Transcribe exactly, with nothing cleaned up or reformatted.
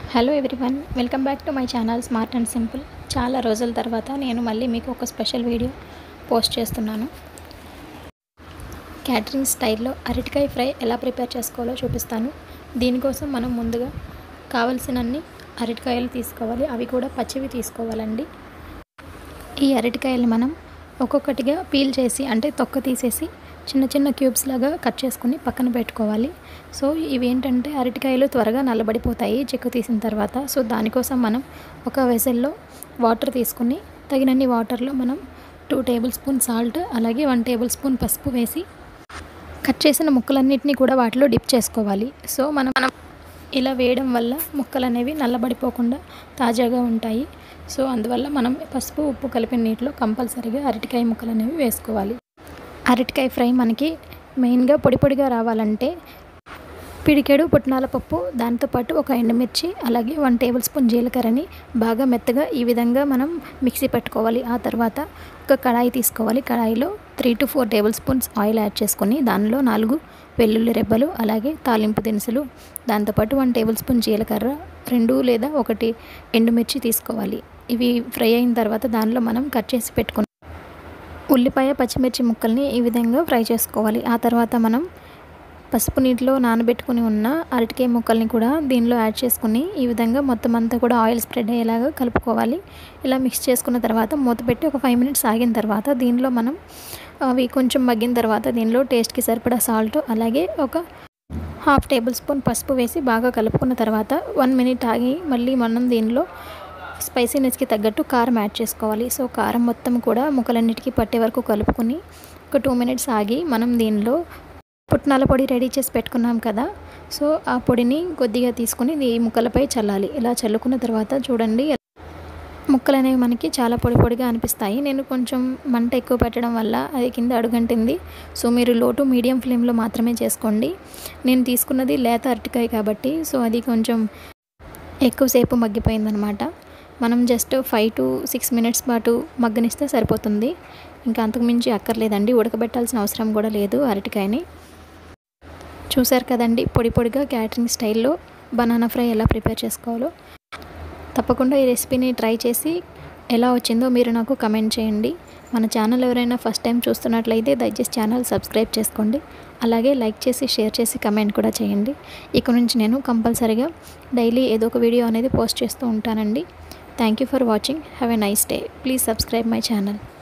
Hello everyone, welcome back to my channel smart and simple. చాలా రోజుల తర్వాత నేను మళ్ళీ మీకు ఒక స్పెషల్ వీడియో పోస్ట్ చేస్తున్నాను. క్యాటరింగ్ స్టైల్లో అరటికాయ ఫ్రై ఎలా ప్రిపేర్ చేసుకోవాలో చూపిస్తాను. దీనికోసం మనం ముందుగా కావలసినన్ని అరటికాయలు తీసుకోవాలి. అవి కూడా పచ్చివి తీసుకోవాలండి. ఈ అరటికాయలు మనం ఒక్కొక్కటిగా పీల్ చేసి అంటే తొక్క తీసేసి చిన్న చిన్న క్యూబ్స్ లాగా కట్ చేసుకుని పక్కన పెట్టుకోవాలి. సో ఇవేంటంటే అరటికాయలు త్వరగా నల్లబడిపోతాయి చెక్కు తీసిన తర్వాత. సో దానికోసం మనం ఒక వెసల్లో వాటర్ తీసుకుని తగినన్ని వాటర్లో మనం టూ టేబుల్ స్పూన్ సాల్ట్ అలాగే వన్ టేబుల్ స్పూన్ పసుపు వేసి కట్ చేసిన ముక్కలన్నింటినీ కూడా వాటిలో డిప్ చేసుకోవాలి. సో మనం మనం ఇలా వేయడం వల్ల ముక్కలు అనేవి నల్లబడిపోకుండా తాజాగా ఉంటాయి. సో అందువల్ల మనం పసుపు ఉప్పు కలిపిన నీటిలో కంపల్సరీగా అరటికాయ ముక్కలు అనేవి వేసుకోవాలి. అరటికాయ ఫ్రై మనకి మెయిన్గా పొడి పొడిగా రావాలంటే పిడికెడు పుట్నాల పప్పు, దాంతోపాటు ఒక ఎండుమిర్చి అలాగే వన్ టేబుల్ స్పూన్ జీలకర్రని బాగా మెత్తగా ఈ విధంగా మనం మిక్సీ పెట్టుకోవాలి. ఆ తర్వాత ఒక కడాయి తీసుకోవాలి. కడాయిలో three to four tablespoons oil add చేసుకొని దానిలో నాలుగు వెల్లుల్లి రెబ్బలు అలాగే తాలింపు దినుసులు, దాంతోపాటు వన్ టేబుల్ స్పూన్ జీలకర్ర, రెండు లేదా ఒకటి ఎండుమిర్చి తీసుకోవాలి. ఇవి ఫ్రై అయిన తర్వాత దానిలో మనం కట్ చేసి పెట్టుకున్న ఉల్లిపాయ పచ్చిమిర్చి ముక్కల్ని ఈ విధంగా ఫ్రై చేసుకోవాలి. ఆ తర్వాత మనం పసుపు నీటిలో నానబెట్టుకుని ఉన్న అరటికాయ ముక్కల్ని కూడా దీనిలో యాడ్ చేసుకుని ఈ విధంగా మొత్తం అంతా కూడా ఆయిల్ స్ప్రెడ్ అయ్యేలాగా కలుపుకోవాలి. ఇలా మిక్స్ చేసుకున్న తర్వాత మూత పెట్టి ఒక ఫైవ్ మినిట్స్ ఆగిన తర్వాత దీనిలో మనం అవి కొంచెం మగ్గిన తర్వాత దీనిలో టేస్ట్కి సరిపడా సాల్ట్ అలాగే ఒక హాఫ్ టేబుల్ స్పూన్ పసుపు వేసి బాగా కలుపుకున్న తర్వాత వన్ మినిట్ ఆగి మళ్ళీ మనం దీనిలో స్పైసీనెస్కి తగ్గట్టు కారం యాడ్ చేసుకోవాలి. సో కారం మొత్తం కూడా ముక్కలన్నిటికీ పట్టే వరకు కలుపుకొని ఒక టూ మినిట్స్ ఆగి మనం దీనిలో పుట్నాల పొడి రెడీ చేసి పెట్టుకున్నాం కదా, సో ఆ పొడిని కొద్దిగా తీసుకుని ఈ ముక్కలపై చల్లాలి. ఇలా చల్లుకున్న తర్వాత చూడండి ముక్కలు అనేవి మనకి చాలా పొడి పొడిగా అనిపిస్తాయి. నేను కొంచెం మంట ఎక్కువ పెట్టడం వల్ల అది కింద అడుగంటింది. సో మీరు లో టు మీడియం ఫ్లేమ్లో మాత్రమే చేసుకోండి. నేను తీసుకున్నది లేత అరటికాయ కాబట్టి సో అది కొంచెం ఎక్కువసేపు మగ్గిపోయిందనమాట. మనం just five to six minutes పాటు మగ్గనిస్తే సరిపోతుంది. ఇంకా అంతకుమించి అక్కర్లేదండి, ఉడకబెట్టాల్సిన అవసరం కూడా లేదు. అరటికాయని చూసారు కదండి, పొడి పొడిగా క్యాటరింగ్ స్టైల్లో బనానా ఫ్రై ఎలా ప్రిపేర్ చేసుకోవాలో. తప్పకుండా ఈ రెసిపీని ట్రై చేసి ఎలా వచ్చిందో మీరు నాకు కమెంట్ చేయండి. మన ఛానల్ ఎవరైనా ఫస్ట్ టైం చూస్తున్నట్లయితే దయచేసి ఛానల్ సబ్స్క్రైబ్ చేసుకోండి. అలాగే లైక్ చేసి షేర్ చేసి కమెంట్ కూడా చేయండి. ఇక నుంచి నేను కంపల్సరీగా డైలీ ఏదో ఒక వీడియో అనేది పోస్ట్ చేస్తూ ఉంటానండి. Thank you for watching. Have a nice day. Please subscribe my channel.